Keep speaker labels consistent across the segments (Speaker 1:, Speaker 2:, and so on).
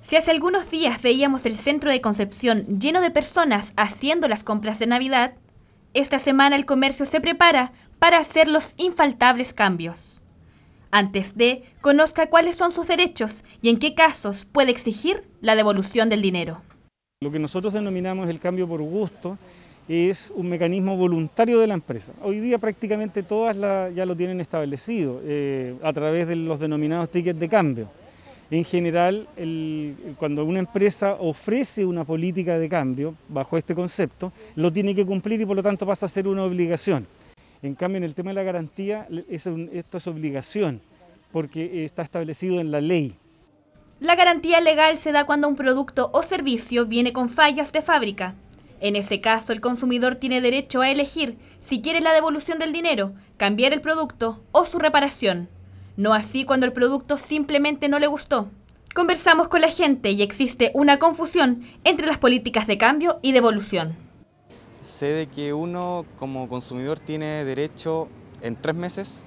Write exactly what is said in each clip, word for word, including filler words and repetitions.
Speaker 1: Si hace algunos días veíamos el centro de Concepción lleno de personas haciendo las compras de Navidad, esta semana el comercio se prepara para hacer los infaltables cambios. Antes de, conozca cuáles son sus derechos y en qué casos puede exigir la devolución del dinero.
Speaker 2: Lo que nosotros denominamos el cambio por gusto es un mecanismo voluntario de la empresa. Hoy día prácticamente todas la, ya lo tienen establecido eh, a través de los denominados tickets de cambio. En general, el, cuando una empresa ofrece una política de cambio bajo este concepto, lo tiene que cumplir y por lo tanto pasa a ser una obligación. En cambio, en el tema de la garantía, es un, esto es obligación, porque está establecido en la ley.
Speaker 1: La garantía legal se da cuando un producto o servicio viene con fallas de fábrica. En ese caso, el consumidor tiene derecho a elegir si quiere la devolución del dinero, cambiar el producto o su reparación. No así cuando el producto simplemente no le gustó. Conversamos con la gente y existe una confusión entre las políticas de cambio y devolución.
Speaker 3: Sé de que uno como consumidor tiene derecho en tres meses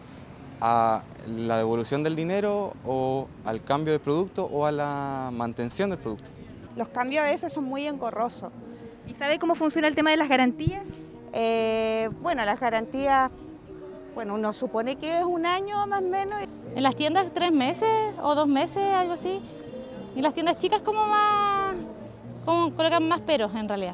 Speaker 3: a la devolución del dinero o al cambio de producto o a la mantención del producto.
Speaker 4: Los cambios a veces son muy engorrosos.
Speaker 1: ¿Y sabe cómo funciona el tema de las garantías?
Speaker 4: Eh, bueno, las garantías, bueno, uno supone que es un año más o menos.
Speaker 5: En las tiendas tres meses o dos meses, algo así. Y las tiendas chicas como más, como colocan más peros en realidad.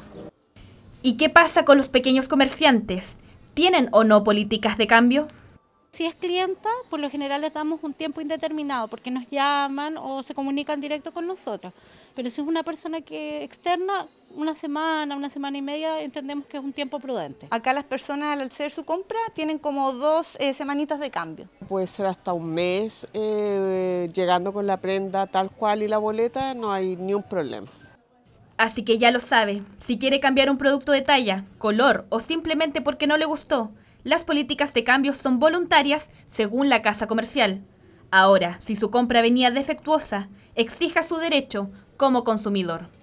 Speaker 1: ¿Y qué pasa con los pequeños comerciantes? ¿Tienen o no políticas de cambio?
Speaker 6: Si es clienta, por lo general les damos un tiempo indeterminado porque nos llaman o se comunican directo con nosotros. Pero si es una persona que externa, una semana, una semana y media, entendemos que es un tiempo prudente.
Speaker 4: Acá las personas al hacer su compra tienen como dos eh, semanitas de cambio.
Speaker 7: Puede ser hasta un mes, eh, llegando con la prenda tal cual y la boleta, no hay ni un problema.
Speaker 1: Así que ya lo sabe, si quiere cambiar un producto de talla, color o simplemente porque no le gustó, las políticas de cambio son voluntarias según la casa comercial. Ahora, si su compra venía defectuosa, exija su derecho como consumidor.